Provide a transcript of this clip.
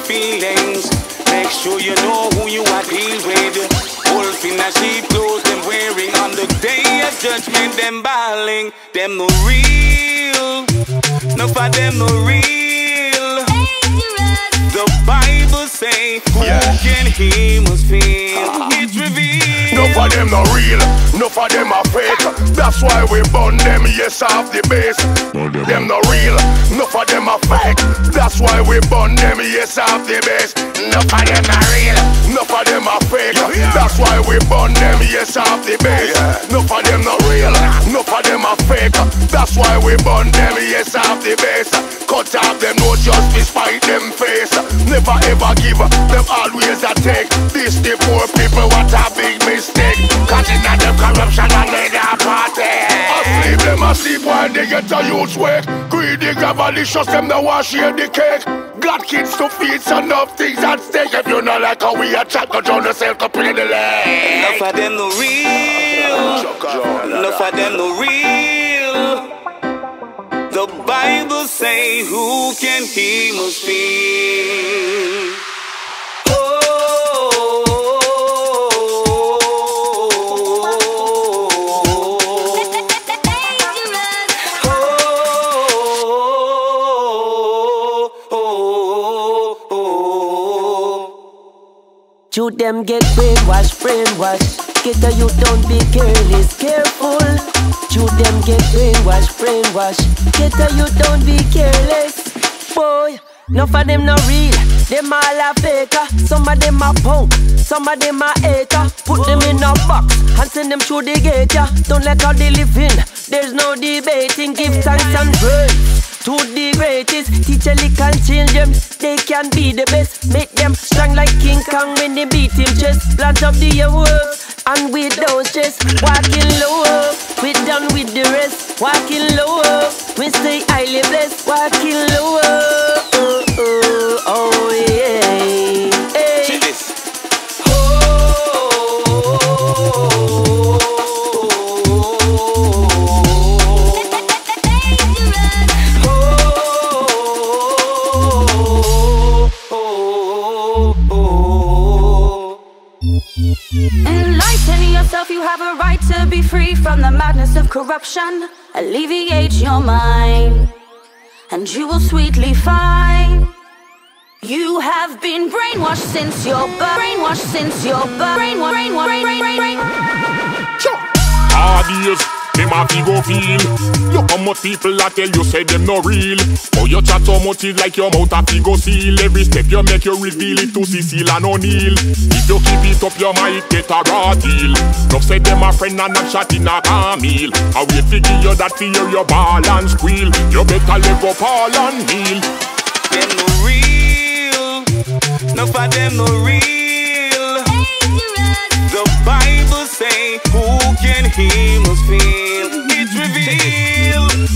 feelings. Make sure you know who you are dealing with. Wolf in a sheep clothes, them wearing on the day of judgment, them bawling. Them no real, no for them no real. The Bible say, who can he must feel. It's revealed. No for them no real, no for them are fake. That's why we burn them, yes, off the base. Them no real, no for them are fake. That's why we burn them, yes, off the base. No for them are real, no for them are fake. That's why we burn them, yes, off the base. No for them no real, no for them are fake. That's why we burn them, yes, off the base. Cut off them no just despite them face. Never ever give, them always a take. This the poor people, what a big mistake. Cutting at them corruption and they a party. Asleep them asleep while they get a huge wake. Greedy, gravalicious, them no want share the cake. Got kids to feed, so enough things at stake. If you not like how we a chat, go join yourself to play the leg. Enough of them no real, enough of them no real. The Bible say, who can he must feel. You them get brainwashed, brainwashed. Get a you don't be careless, careful. You them get brainwashed, brainwashed. Get a you don't be careless. Boy, none of them not real. Them all a faker. Some of them a punk, some of them a hater. Put them in a box and send them through the gate, yeah. Don't let how they live in. There's no debating. Give thanks and praise to the greatest. Teach a little change them. They can be the best. Make them strong like King Kong when they beat him chest. Plant up the awards and with those chests. Walking low, we done with the rest. Walking low, we stay highly blessed. Walking low, oh yeah. Hey. Enlighten yourself, you have a right to be free from the madness of corruption. Alleviate your mind, and you will sweetly find you have been brainwashed since your birth. Brainwashed since your birth. Brainwashed. Hard years, them have to go feel. Look how much people that tell you say them no real. Oh, you chat so much is like your mouth have to go seal. Every step you make you reveal it to Cecile and O'Neal. If you keep it up you might get a raw deal. No say them a friend and not shot in a meal. I wait to give you that fear your ball and squeal. You better live up all and kneel. Them no real, no for them no real. The Bible say, who can he must feel. It's revealed.